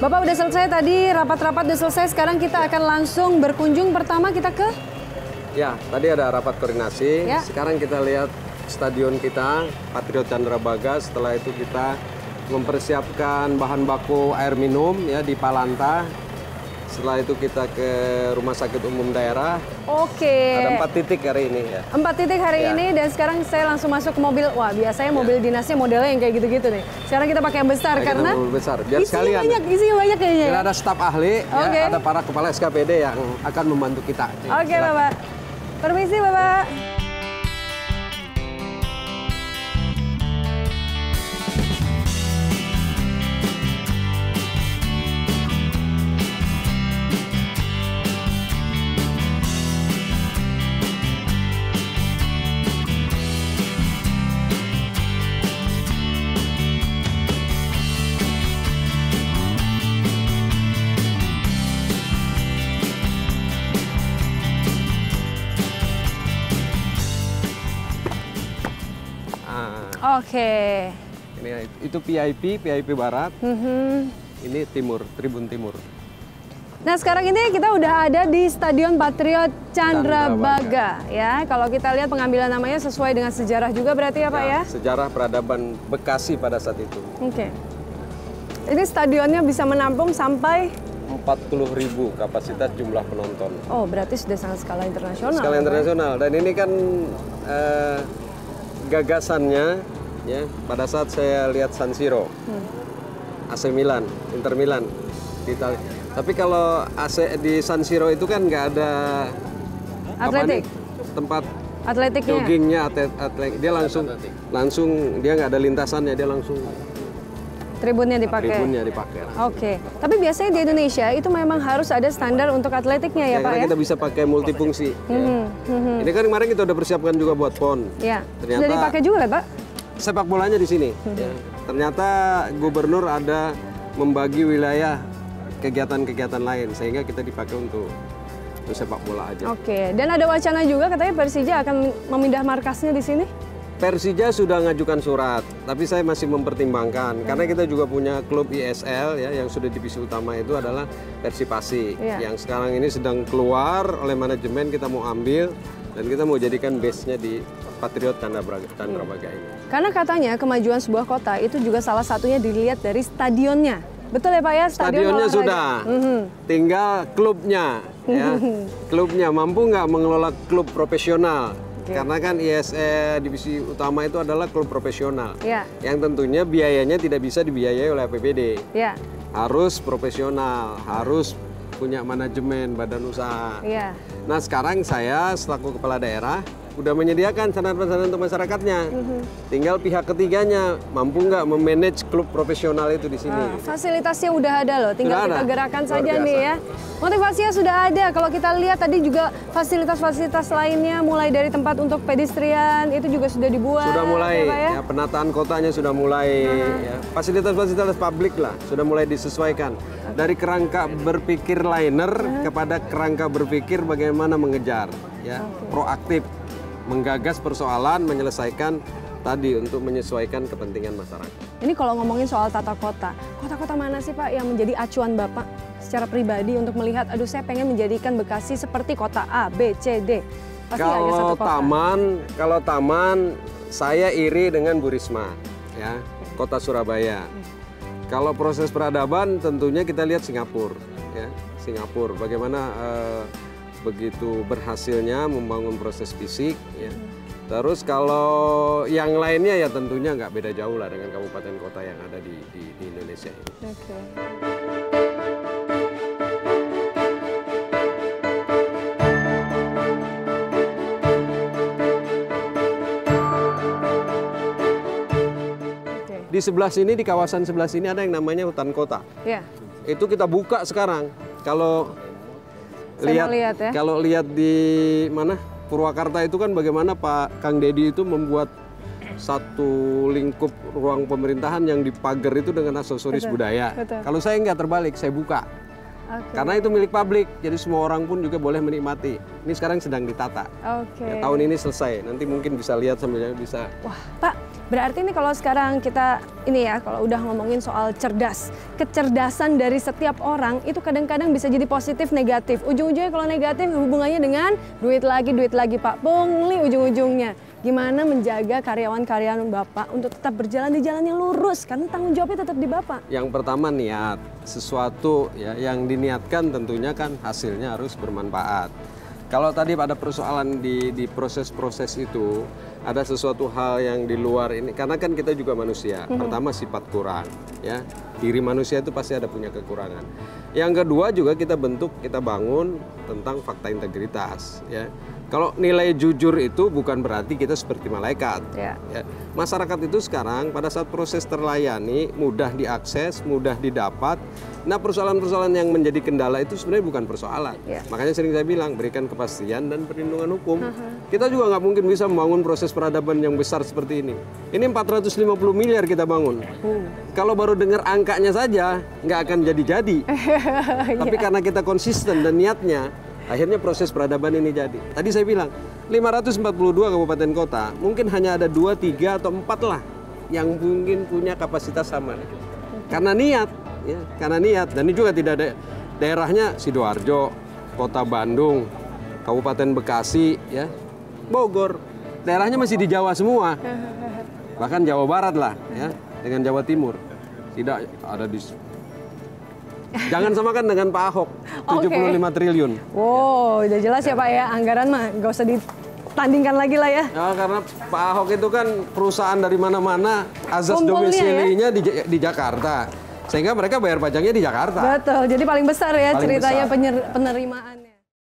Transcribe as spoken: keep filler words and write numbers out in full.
Bapak udah selesai tadi, rapat-rapat udah selesai. Sekarang kita akan langsung berkunjung. Pertama kita ke? Ya, tadi ada rapat koordinasi. Ya. Sekarang kita lihat stadion kita, Patriot Candrabaga. Setelah itu kita mempersiapkan bahan baku air minum ya di Palanta. Setelah itu kita ke Rumah Sakit Umum Daerah. Oke. Ada empat titik hari ini ya. Empat titik hari Ya. ini dan sekarang saya langsung masuk ke mobil. Wah, biasanya mobil Ya. dinasnya modelnya yang kayak gitu-gitu nih. Sekarang kita pakai yang besar Kita karena mobil besar. Biar isinya sekalian. banyak, isinya banyak kayaknya. Kita ya. ada staf ahli, Oke. ya, ada para kepala S K P D yang akan membantu kita. Oke, Silakan. Bapak. Permisi, Bapak. Ah, Oke. ini itu V I P, V I P Barat. Mhm. Ini Timur, Tribun Timur. Nah, sekarang ini kita udah ada di Stadion Patriot Candrabaga ya. Kalau kita lihat pengambilan namanya sesuai dengan sejarah juga berarti ya, Pak ya? Sejarah peradaban Bekasi pada saat itu. Oke. Ini stadionnya bisa menampung sampai empat puluh ribu kapasitas jumlah penonton. oh, berarti sudah sangat skala internasional. Skala internasional. Dan ini kan eh, gagasannya ya pada saat saya lihat San Siro, Hmm. A C Milan, Inter Milan di Italia. Tapi kalau A C di San Siro itu kan nggak ada apa Atletik. nih, tempat Atletiknya. joggingnya, atlet, atlet dia langsung langsung dia nggak ada lintasannya, dia langsung Tribunnya dipakai. tribunnya dipakai. Oke. Tapi biasanya di Indonesia itu memang harus ada standar untuk atletiknya ya, Ya, Pak karena ya? kita bisa pakai multifungsi. ya. Mhm, mhm. Ini kan kemarin kita udah persiapkan juga buat pon. Ya. Ternyata- Sudah dipakai juga kan, Pak? Sepak bolanya di sini. ya. Ternyata gubernur ada membagi wilayah kegiatan-kegiatan lain sehingga kita dipakai untuk untuk sepak bola aja. Oke. Dan ada wacana juga katanya Persija akan memindah markasnya di sini? Persija sudah ngajukan surat, tapi saya masih mempertimbangkan karena kita juga punya klub I S L ya yang sudah divisi utama itu adalah Persipasi Iya. yang sekarang ini sedang keluar oleh manajemen, kita mau ambil dan kita mau jadikan base-nya di Patriot Candrabaga, Candrabaga ini. Karena katanya kemajuan sebuah kota itu juga salah satunya dilihat dari stadionnya. Betul ya, Pak ya? Stadion Stadionnya olahraga. sudah, Mhm. tinggal klubnya, ya. Klubnya mampu nggak mengelola klub profesional? Oke. Karena kan I S L divisi utama itu adalah klub profesional, Ya. yang tentunya biayanya tidak bisa dibiayai oleh A P B D. Ya. Harus profesional, harus punya manajemen badan usaha. Ya. Nah sekarang saya selaku kepala daerah udah menyediakan sarana-sarana untuk masyarakatnya. Tinggal pihak ketiganya mampu nggak memanage klub profesional itu di sini. Ah, fasilitasnya udah ada loh, tinggal Sudah kita ada. gerakan Luar saja biasa. nih ya. Motivasinya sudah ada. Kalau kita lihat tadi juga fasilitas-fasilitas lainnya, mulai dari tempat untuk pedestrian itu juga sudah dibuat. Sudah mulai, ya, Pak ya? ya, penataan kotanya sudah mulai, ya. Fasilitas-fasilitas publik lah sudah mulai disesuaikan. Dari kerangka berpikir liner kepada kerangka berpikir bagaimana mengejar, ya, proaktif, menggagas persoalan, menyelesaikan tadi untuk menyesuaikan kepentingan masyarakat. Ini kalau ngomongin soal tata kota, kota-kota mana sih Pak yang menjadi acuan Bapak secara pribadi untuk melihat, aduh saya pengen menjadikan Bekasi seperti kota A, B, C, D. Pasti nggak hanya satu Kalau kota. taman, kalau taman saya iri dengan Bu Risma, ya, Kota Surabaya. Kalau proses peradaban tentunya kita lihat Singapura, ya, Singapura. Bagaimana eh, begitu berhasilnya membangun proses fisik, ya. Terus kalau yang lainnya ya tentunya nggak beda jauh lah dengan kabupaten kota yang ada di, di, di Indonesia ini. Oke. Oke. Di sebelah sini, di kawasan sebelah sini ada yang namanya hutan kota. Ya. Itu kita buka sekarang. Kalau Saya lihat, mau lihat ya. kalau lihat di mana Purwakarta itu kan bagaimana Pak Kang Dedi itu membuat satu lingkup ruang pemerintahan yang dipagar itu dengan aksesoris Betul, budaya. betul. Kalau saya nggak terbalik, saya buka. Oke. Karena itu milik publik, jadi semua orang pun juga boleh menikmati. Ini sekarang sedang ditata. Oke. Ya, tahun ini selesai, nanti mungkin bisa lihat sambil bisa. Wah, Pak, Berarti ini kalau sekarang kita ini ya, kalau udah ngomongin soal cerdas, kecerdasan dari setiap orang itu kadang-kadang bisa jadi positif negatif. Ujung-ujungnya kalau negatif hubungannya dengan duit lagi, duit lagi Pak. Pungli ujung-ujungnya. Gimana menjaga karyawan-karyawan Bapak untuk tetap berjalan di jalan yang lurus, karena tanggung jawabnya tetap di Bapak. Yang pertama niat, sesuatu ya yang diniatkan tentunya kan hasilnya harus bermanfaat. Kalau tadi pada persoalan di di proses-proses itu ada sesuatu hal yang di luar ini, karena kan kita juga manusia. Mm-hmm. Pertama sifat kurang, ya diri manusia itu pasti ada punya kekurangan. Yang kedua juga kita bentuk, kita bangun tentang fakta integritas, ya. Kalau nilai jujur itu bukan berarti kita seperti malaikat. Yeah. Ya. Masyarakat itu sekarang pada saat proses terlayani, mudah diakses, mudah didapat. Nah persoalan-persoalan yang menjadi kendala itu sebenarnya bukan persoalan. Yeah. Makanya sering saya bilang, berikan kepastian dan perlindungan hukum. Uh-huh. Kita juga nggak mungkin bisa membangun proses peradaban yang besar seperti ini. Ini empat ratus lima puluh miliar kita bangun. Uh. Kalau baru dengar angkanya saja, nggak akan jadi-jadi. Tapi yeah. karena kita konsisten dan niatnya, akhirnya proses peradaban ini jadi. Tadi saya bilang, lima ratus empat puluh dua kabupaten kota, mungkin hanya ada dua, tiga, atau empat lah yang mungkin punya kapasitas sama. Karena niat, ya, karena niat. Dan ini juga tidak ada daerahnya Sidoarjo, Kota Bandung, Kabupaten Bekasi, ya, Bogor. Daerahnya masih di Jawa semua. Bahkan Jawa Barat lah, ya, dengan Jawa Timur. Tidak ada di... Jangan samakan dengan Pak Ahok, tujuh puluh lima triliun. Wow, udah jelas ya Pak ya, anggaran mah nggak usah ditandingkan lagi lah ya. Ya, karena Pak Ahok itu kan perusahaan dari mana-mana, azas domisilinya ya? di, di Jakarta. Sehingga mereka bayar pajaknya di Jakarta. Betul, jadi paling besar ya paling ceritanya besar. penerimaan.